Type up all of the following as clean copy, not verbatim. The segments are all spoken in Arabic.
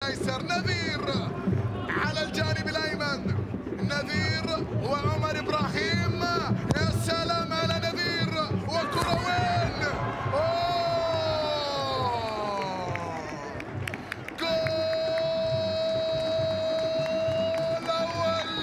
الايسر نذير، على الجانب الايمن نذير وعمر ابراهيم. يا سلام على نذير، وكرة وين؟ جول اول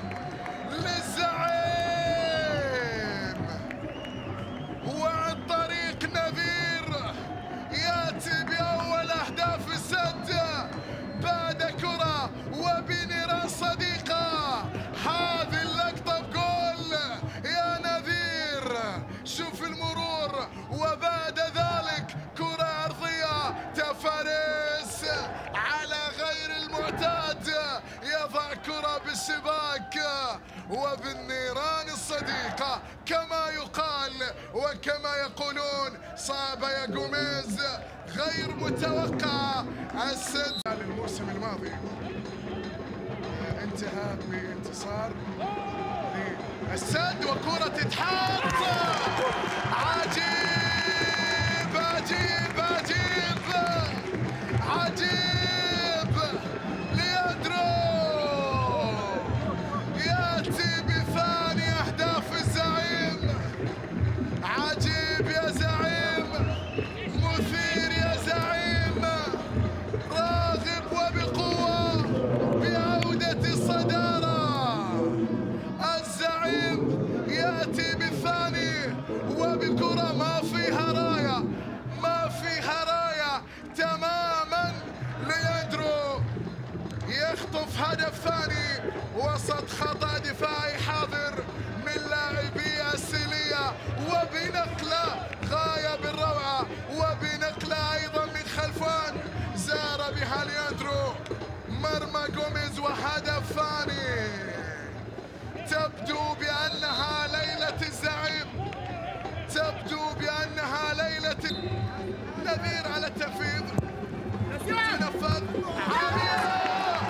للزعيم، وعن طريق نذير ياتي باول اهداف السد بعد كرة وبنيران صديقة. هذه اللقطة بجول يا نذير، شوف المرور، وبعد ذلك كرة عرضية تفارس على غير المعتاد، يضع كرة بالشباك وبالنيران الصديقة كما يقال وكما يقولون. صعبة يا جوميز، غير متوقعة. السد الموسم الماضي انتهى بانتصار للسد، وكرة تتحط. عجيب عجيب عجيب عجيب، لياندرو ياتي بثاني اهداف الزعيم. عجيب يا زعيم، مثير يا زعيم، راغب وبقوة بعودة الصدارة. الزعيم يأتي بالثاني وبكرة ما فيها راية، ما فيها راية تماما. لياندرو يخطف هدف ثاني وسط خطأ دفاعي حاضر من لاعبي السيلية، وبنقلة غاية بالروعة، وبنقلة أيضا من خلفان زار بها لياندرو مرمى جوميز، وهدف ثاني. تبدو بأنها ليلة الزعيم، تبدو بأنها ليلة نذير على التنفيذ. تنفذ عالية،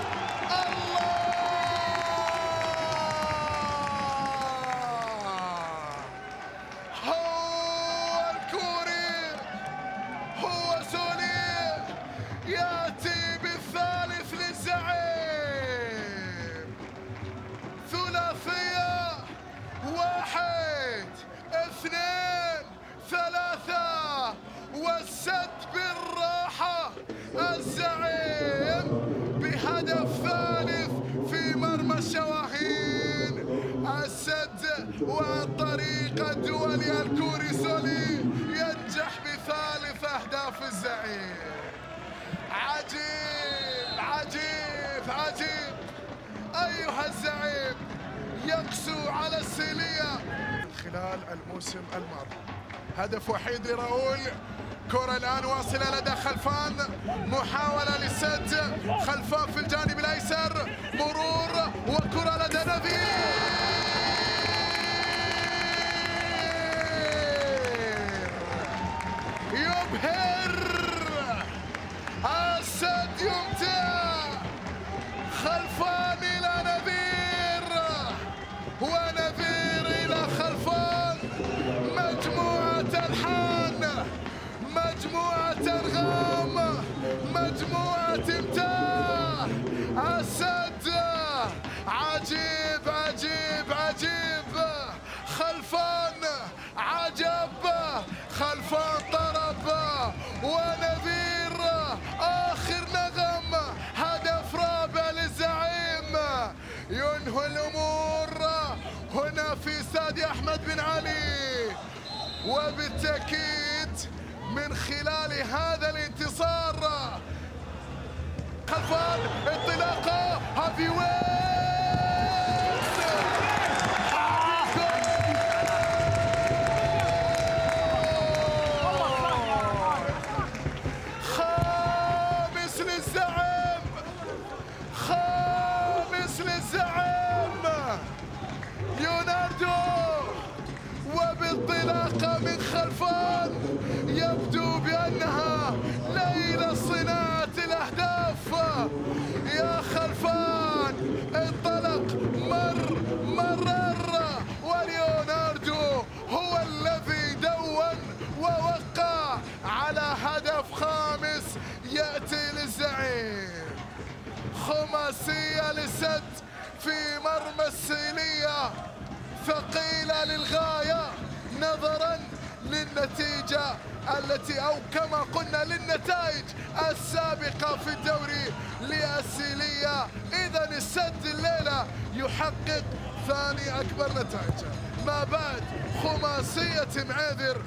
ياتي بالثالث للزعيم. ثلاثية، 1 2 3، والسد بالراحة. الزعيم بهدف ثالث في مرمى الشواهين. السد وعن طريق الدولي الكوري سولي ينجح بثالث أهداف الزعيم. عجيب عجيب عجيب، أيها الزعيم يقسو على السيلية خلال الموسم الماضي. هدف وحيد لراؤول. كرة الآن واصلة لدى خلفان، محاولة للسد. خلفان في الجانب الأيسر، مرور وكرة لدى نذير. يبهر السد، يمتع. خلفان إلى نذير، ونذير إلى خلفان. مجموعة الحان، مجموعة أنغام، مجموعة امتاع. السد عجيب عجيب عجيب. خلفان عجب، خلفان طرب، ونذير آخر نغم. هدف رابع للزعيم ينهي الأمور هنا في استاد أحمد بن علي، وبالتأكيد من خلال هذا الانتصار. خلفان انطلاقة، هافي وين؟ خامس للزعيم، خامس للزعيم يوناردو، وبانطلاقة من خلفان. يبدو بأنها ليلة صناعة الأهداف. يا خلفان خماسية للسد في مرمى السيلية، ثقيلة للغاية نظرا للنتيجة التي أو كما قلنا للنتائج السابقة في الدوري للسيلية. إذا السد الليلة يحقق ثاني أكبر نتائجه ما بعد خماسية معاذر.